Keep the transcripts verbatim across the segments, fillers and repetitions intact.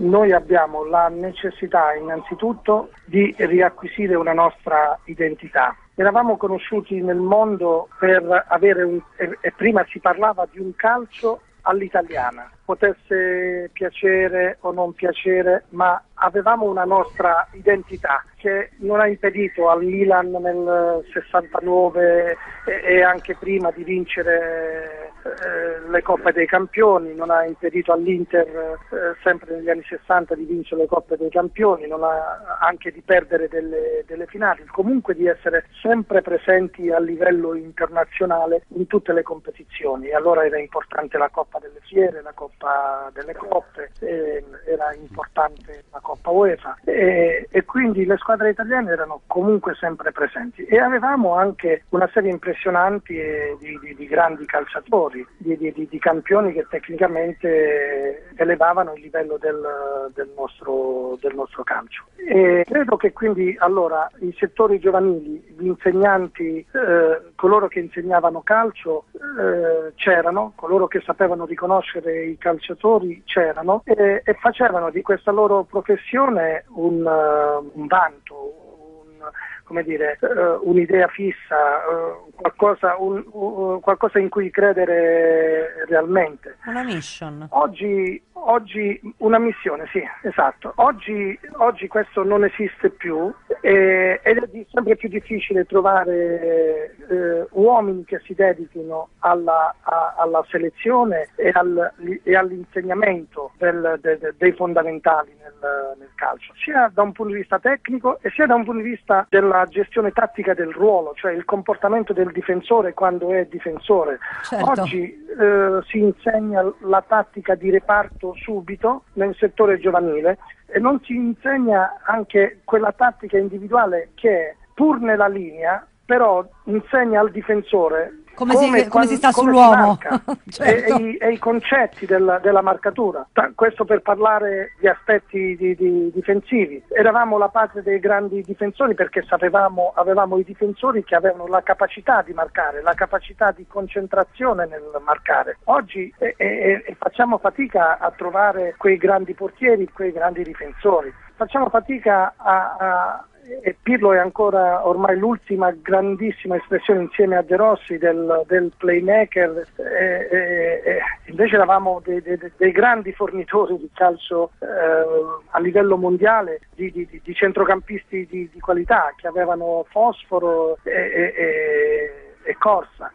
noi abbiamo la necessità innanzitutto di riacquisire una nostra identità. Eravamo conosciuti nel mondo per avere un, e, e prima si parlava di un calcio all'italiana, potesse piacere o non piacere, ma avevamo una nostra identità che non ha impedito al Milan nel sessantanove e, e anche prima di vincere eh, le Coppe dei Campioni, non ha impedito all'Inter eh, sempre negli anni sessanta di vincere le Coppe dei Campioni, non ha anche di perdere delle, delle finali, comunque di essere sempre presenti a livello internazionale in tutte le competizioni. E allora era importante la Coppa delle Fiere, la Coppa delle Coppe, eh, era importante la Coppa UEFA e, e quindi le squadre italiane erano comunque sempre presenti e avevamo anche una serie impressionante di, di, di grandi calciatori, di, di, di campioni che tecnicamente elevavano il livello del, del, nostro, del nostro calcio. E credo che quindi allora i settori giovanili, gli insegnanti, eh, coloro che insegnavano calcio eh, c'erano, coloro che sapevano riconoscere i calciatori c'erano e, e facevano di questa loro professione un, uh, un vanto, un, come dire, uh, un'idea fissa, uh, qualcosa, un, uh, qualcosa in cui credere realmente. Una mission. Oggi, oggi una missione, sì, esatto. Oggi, oggi questo non esiste più e, ed è di, sempre più difficile trovare eh, uomini che si dedichino alla, a, alla selezione e, al, e all'insegnamento del, de, de, dei fondamentali nel, nel calcio, sia da un punto di vista tecnico e sia da un punto di vista della gestione tattica del ruolo, cioè il comportamento del difensore quando è difensore. Certo. Oggi eh, si insegna la tattica di reparto subito nel settore giovanile e non si insegna anche quella tattica individuale che pur nella linea però insegna al difensore come, come, si, come si sta come sull'uomo. si Certo. e, e, i, e i concetti della, della marcatura. Questo per parlare di aspetti di, di, difensivi. Eravamo la patria dei grandi difensori perché sapevamo, avevamo i difensori che avevano la capacità di marcare, la capacità di concentrazione nel marcare. Oggi e, e, e facciamo fatica a trovare quei grandi portieri, quei grandi difensori. Facciamo fatica a, a e Pirlo è ancora ormai l'ultima grandissima espressione insieme a De Rossi del, del playmaker, e, e, e invece eravamo dei, dei, dei grandi fornitori di calcio eh, a livello mondiale, di, di, di centrocampisti di, di qualità che avevano fosforo e, e, e, e corsa.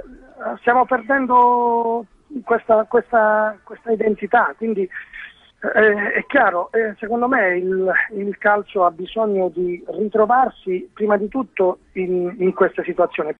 Stiamo perdendo questa, questa, questa identità, quindi Eh, è chiaro, eh, secondo me il, il calcio ha bisogno di ritrovarsi prima di tutto in, in queste situazioni.